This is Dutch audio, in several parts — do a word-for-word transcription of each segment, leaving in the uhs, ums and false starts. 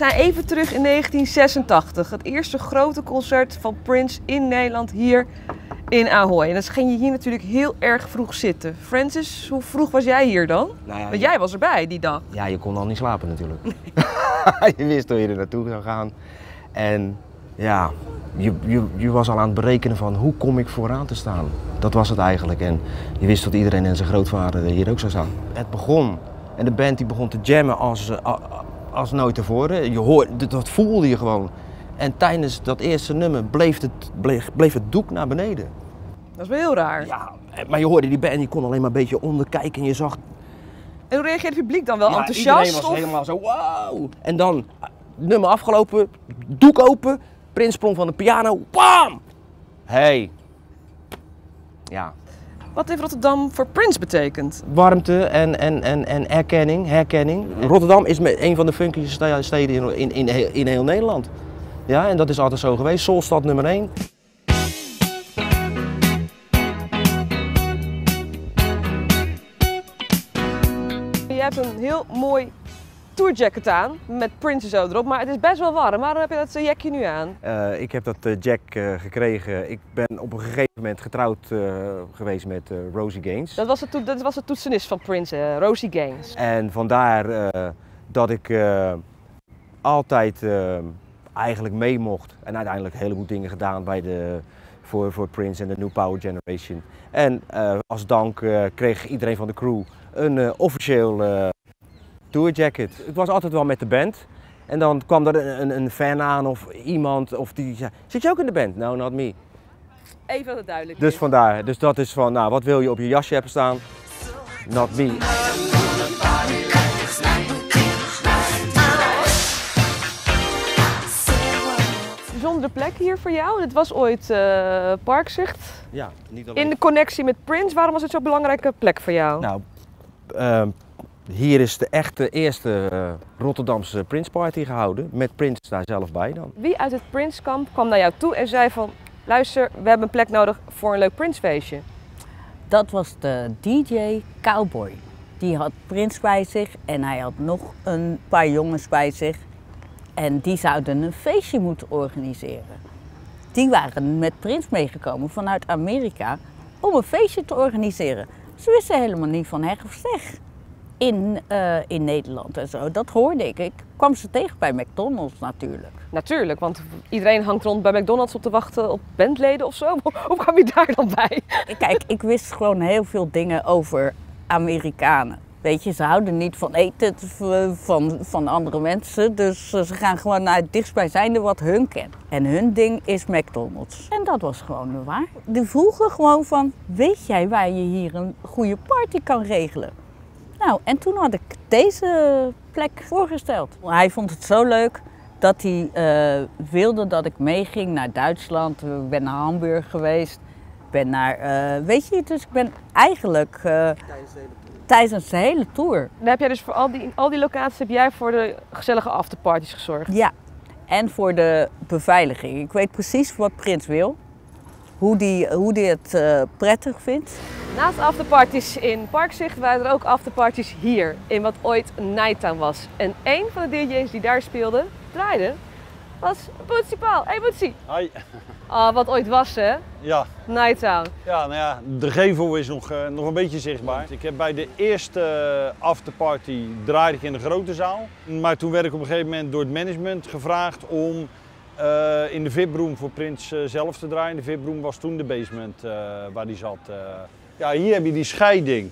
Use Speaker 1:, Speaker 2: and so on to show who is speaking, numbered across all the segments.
Speaker 1: zijn even terug in negentien zesentachtig. Het eerste grote concert van Prince in Nederland hier in Ahoy. En dan ging je hier natuurlijk heel erg vroeg zitten. Francis, hoe vroeg was jij hier dan?
Speaker 2: Nou ja,
Speaker 1: Want jij was erbij die dag.
Speaker 2: Ja, je kon al niet slapen natuurlijk. Je wist hoe je er naartoe zou gaan. En ja, je, je, je was al aan het berekenen van hoe kom ik vooraan te staan. Dat was het eigenlijk. En je wist dat iedereen en zijn grootvader hier ook zou staan. Het begon en de band die begon te jammen als, als nooit tevoren. Je hoorde, dat voelde je gewoon. En tijdens dat eerste nummer bleef het, bleef, bleef het doek naar beneden.
Speaker 1: Dat is wel heel raar.
Speaker 2: Ja, maar je hoorde die band, die kon alleen maar een beetje onderkijken en je zag...
Speaker 1: En hoe reageerde het publiek dan wel?
Speaker 2: Ja,
Speaker 1: enthousiast?
Speaker 2: iedereen was
Speaker 1: of?
Speaker 2: helemaal zo, wow! En dan, nummer afgelopen, doek open, Prins sprong van de piano, bam! Hey. Ja.
Speaker 1: Wat heeft Rotterdam voor Prince betekend?
Speaker 2: Warmte en, en, en, en erkenning, herkenning. Rotterdam is met een van de funkieste steden in, in, in, heel, in heel Nederland. Ja, en dat is altijd zo geweest. Soulstad nummer één.
Speaker 1: Je hebt een heel mooi tourjacket aan met Prince zo erop, maar het is best wel warm. Waarom heb je dat jackje nu aan?
Speaker 2: Uh, ik heb dat uh, jack uh, gekregen. Ik ben op een gegeven moment getrouwd uh, geweest met uh, Rosie Gaines.
Speaker 1: Dat was, het dat was de toetsenist van Prince, uh, Rosie Gaines.
Speaker 2: En vandaar uh, dat ik uh, altijd uh, eigenlijk mee mocht en uiteindelijk een heleboel dingen gedaan bij de, voor, voor Prince en de New Power Generation. En uh, als dank uh, kreeg iedereen van de crew een uh, officieel uh, tourjacket. Ik was altijd wel met de band en dan kwam er een, een fan aan of iemand of die zei, zit je ook in de band? No, not me.
Speaker 1: Even dat het duidelijk
Speaker 2: Dus
Speaker 1: is.
Speaker 2: vandaar, dus dat is van, nou wat wil je op je jasje hebben staan? Not me.
Speaker 1: Bijzondere plek hier voor jou. Dit was ooit uh, Parkzicht.
Speaker 2: Ja, niet alleen.
Speaker 1: In de connectie met Prince, waarom was het zo'n belangrijke plek voor jou?
Speaker 2: Nou, uh, hier is de echte eerste uh, Rotterdamse Prince Party gehouden, met Prince daar zelf bij dan.
Speaker 1: Wie uit het Prince-kamp kwam naar jou toe en zei van, luister, we hebben een plek nodig voor een leuk Prince-feestje?
Speaker 3: Dat was de D J Cowboy. Die had Prince bij zich en hij had nog een paar jongens bij zich. En die zouden een feestje moeten organiseren. Die waren met Prince meegekomen vanuit Amerika om een feestje te organiseren. Ze wisten helemaal niet van heg of zeg in, uh, in Nederland en zo. Dat hoorde ik. Ik kwam ze tegen bij McDonald's natuurlijk.
Speaker 1: Natuurlijk, want iedereen hangt rond bij McDonald's op te wachten op bandleden of zo. Hoe kwam je daar dan bij?
Speaker 3: Kijk, ik wist gewoon heel veel dingen over Amerikanen. Weet je, ze houden niet van eten van, van andere mensen, dus ze gaan gewoon naar het dichtstbijzijnde wat hun kent. En hun ding is McDonald's. En dat was gewoon waar. Die vroegen gewoon van, weet jij waar je hier een goede party kan regelen? Nou, en toen had ik deze plek voorgesteld. Hij vond het zo leuk dat hij uh, wilde dat ik meeging naar Duitsland. Ik ben naar Hamburg geweest. Ik ben naar, uh, weet je, dus ik ben eigenlijk... Uh, Tijdens de hele tour.
Speaker 1: Dan heb jij dus voor al die, al die locaties heb jij voor de gezellige afterparties gezorgd?
Speaker 3: Ja, en voor de beveiliging. Ik weet precies wat Prince wil, hoe die, hoe die het uh, prettig vindt.
Speaker 1: Naast afterparties in Parkzicht waren er ook afterparties hier, in wat ooit Nighttown was. En een van de D J's die daar speelde, draaide, was Bootsy Paul. Hey Bootsy!
Speaker 4: Hi.
Speaker 1: Ah, wat ooit was hè?
Speaker 4: Ja.
Speaker 1: Nighttown.
Speaker 4: Ja, nou ja, de gevel is nog, uh, nog een beetje zichtbaar. Ik heb bij de eerste afterparty draaide ik in de grote zaal. Maar toen werd ik op een gegeven moment door het management gevraagd om uh, in de V I P-room voor Prince uh, zelf te draaien. De V I P-room was toen de basement uh, waar die zat. Uh, ja, hier heb je die scheiding.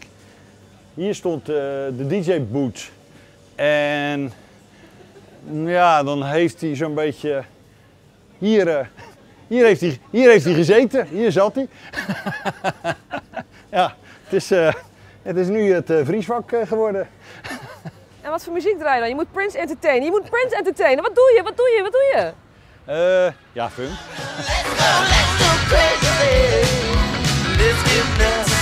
Speaker 4: Hier stond uh, de D J-boot. En ja, dan heeft hij zo'n beetje hier... Uh, Hier heeft, hij, hier heeft hij gezeten, hier zat hij. Ja, het is, uh, het is nu het uh, vriesvak uh, geworden.
Speaker 1: En wat voor muziek draai je dan? Je moet Prince entertainen. Je moet Prince entertainen. Wat doe je? Wat doe je? Wat doe je?
Speaker 4: Uh, ja, funk.
Speaker 5: Let's go, let's go crazy. Let's get down.